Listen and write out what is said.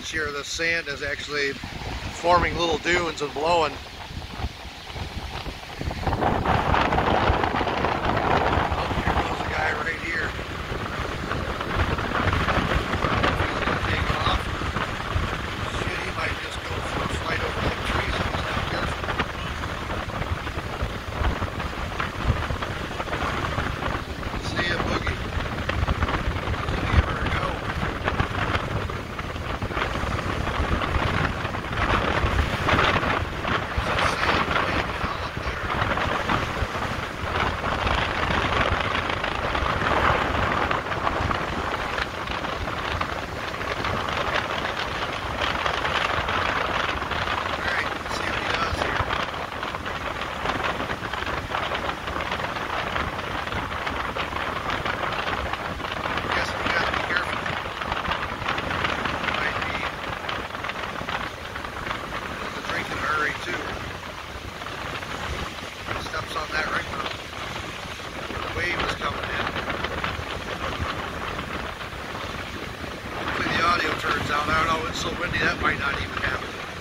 beach here, the sand is actually forming little dunes and blowing. On that right when the wave is coming in. Hopefully the audio turns out. I don't know, it's so windy that might not even happen.